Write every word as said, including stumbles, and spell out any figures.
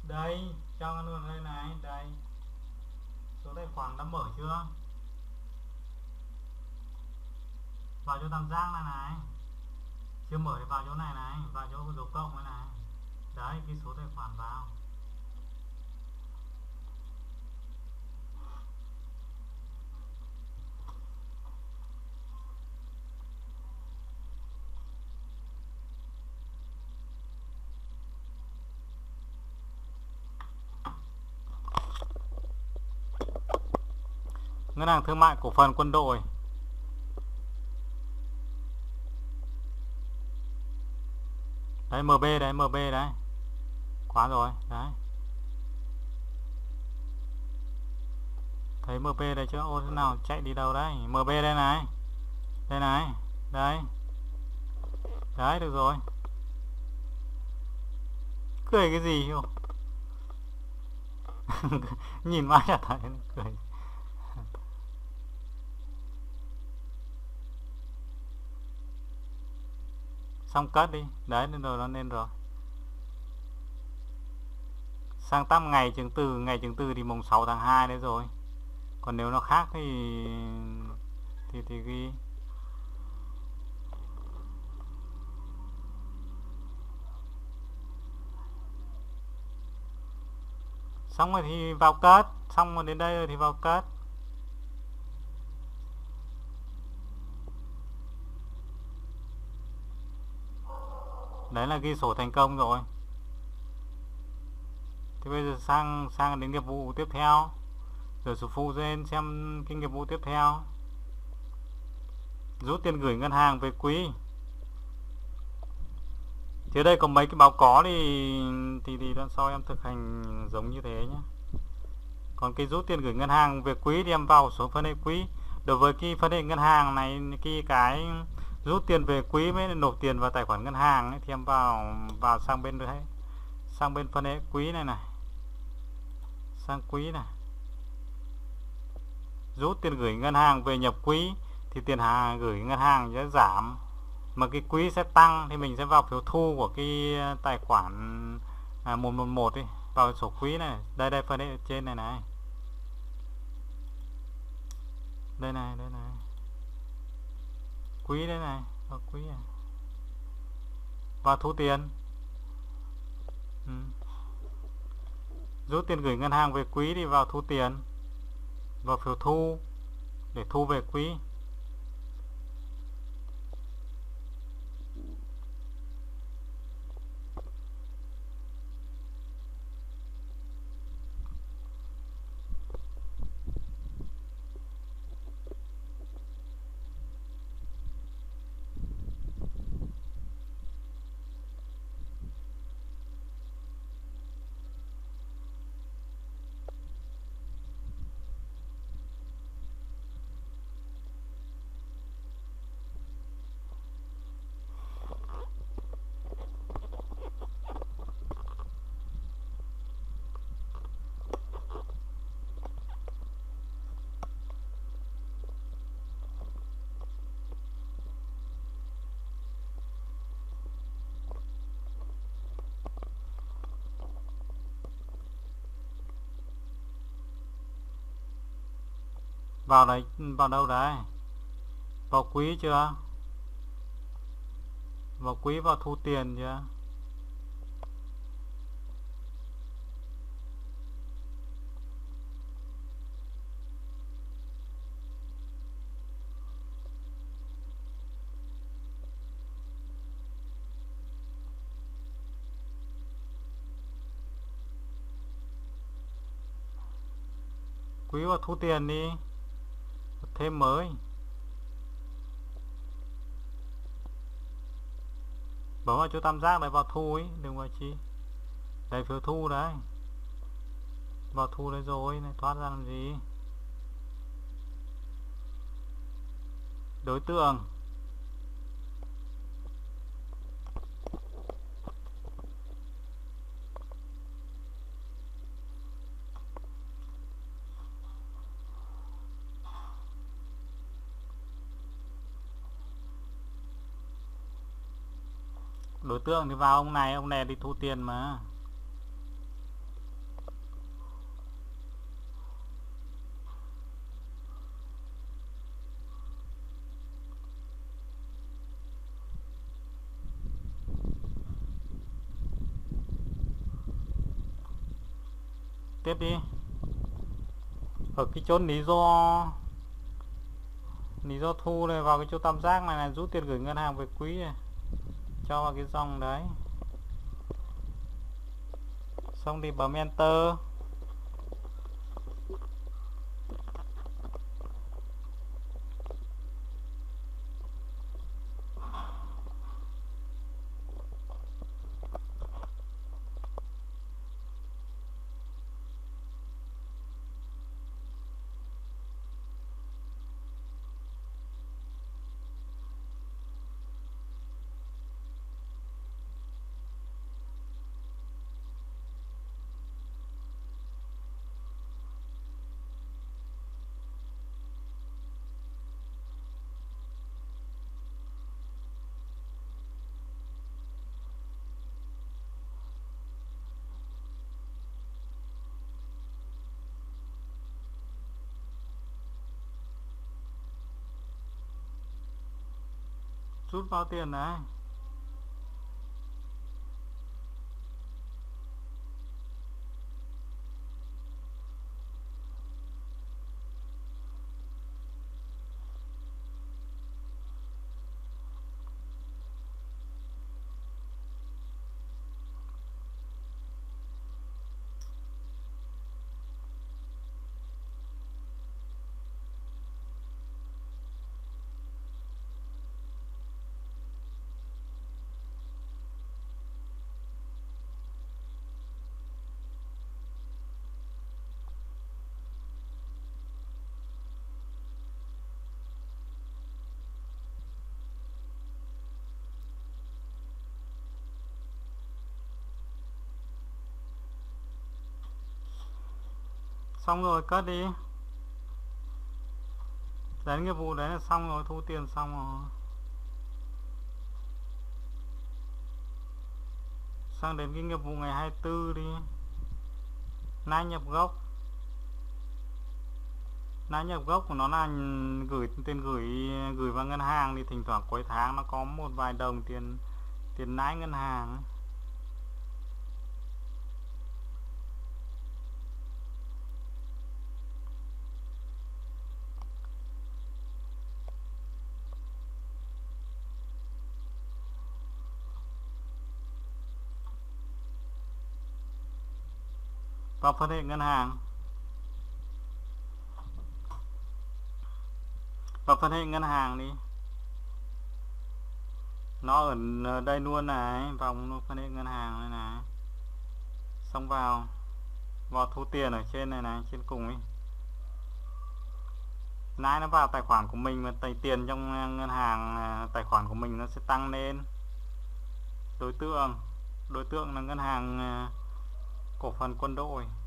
Đây, cho luôn đây này, đây. Số tài khoản đã mở chưa? Vào chỗ tam giác này này. Chưa mở thì vào chỗ này này, vào chỗ dấu cộng này này. Đấy, ghi số tài khoản vào. Ngân hàng Thương mại Cổ phần Quân đội. Đấy, em bê đấy, em bê đấy. Quá rồi, đấy. Thấy em bê đây chưa? Ô, thế nào chạy đi đâu đấy? em bê đây này. Đây này, đây. Đấy, được rồi. Cười cái gì không? Nhìn mãi chả thấy cười. Xong cất đi. Đấy, lên rồi, nó lên rồi. Sang tăm ngày chứng từ, ngày chứng từ thì mùng sáu tháng hai đấy rồi. Còn nếu nó khác thì thì thì ghi. Xong rồi thì vào cất, xong rồi đến đây rồi thì vào cất. Đấy là ghi sổ thành công rồi. Thì bây giờ sang sang đến nghiệp vụ tiếp theo. Rồi số phụ lên xem cái nghiệp vụ tiếp theo. Rút tiền gửi ngân hàng về quỹ. Thì ở đây có mấy cái báo có thì thì thì đoạn sau em thực hành giống như thế nhé. Còn cái rút tiền gửi ngân hàng về quỹ thì em vào số phân hệ quỹ. Đối với cái phân hệ ngân hàng này, cái cái rút tiền về quỹ mới nộp tiền vào tài khoản ngân hàng ấy, thì em vào vào sang bên đấy, sang bên phân hệ quỹ này này, sang quỹ này, rút tiền gửi ngân hàng về nhập quỹ thì tiền hàng gửi ngân hàng sẽ giảm mà cái quỹ sẽ tăng, thì mình sẽ vào phiếu thu của cái tài khoản à, một một một đi, vào sổ quỹ này. Đây đây, phân hệ trên này này, đây này, đây này, quỹ đây này, vào quỹ này, vào thu tiền. Ừ. Rút tiền gửi ngân hàng về quỹ thì vào thu tiền, vào phiếu thu để thu về quỹ. Vào đấy, vào đâu đấy? Vào quỹ chưa? Vào quỹ, vào thu tiền chưa? Quỹ vào thu tiền đi, thêm mới, bấm vào chỗ tam giác này, vào thu ấy, đừng vào chi. Đây, phiếu thu đấy, vào thu đấy rồi, này thoát ra làm gì. Đối tượng, đối tượng thì vào ông này, ông này đi thu tiền mà. tiếp đi. Ở cái chỗ lý do lý do thu này, vào cái chỗ tam giác này là rút tiền gửi ngân hàng về quý này, cho vào cái dòng đấy, xong thì bấm enter. Rút bao tiền đấy. Xong rồi cất đi. Đến cái vụ đấy là xong rồi, thu tiền xong rồi. Sang đến cái nghiệp vụ ngày hai mươi tư đi. Nãy nhập gốc. Nãy nhập gốc của nó là gửi tiền gửi gửi vào ngân hàng, thì thỉnh thoảng cuối tháng nó có một vài đồng tiền tiền lãi ngân hàng. Vào phân hệ ngân hàng. Vào phân hệ ngân hàng đi. Nó ở đây luôn này, vòng phân hệ ngân hàng này này. Xong vào vào thu tiền ở trên này này, trên cùng ấy. Nãy nó vào tài khoản của mình, mà tài tiền trong ngân hàng tài khoản của mình nó sẽ tăng lên. Đối tượng đối tượng là ngân hàng cổ phần Quân đội.